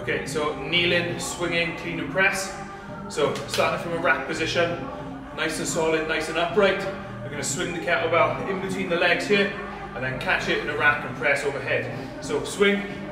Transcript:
Okay, so kneeling, swinging, clean and press. So starting from a rack position, nice and solid, nice and upright. We're going to swing the kettlebell in between the legs here, and then catch it in a rack and press overhead. So swing,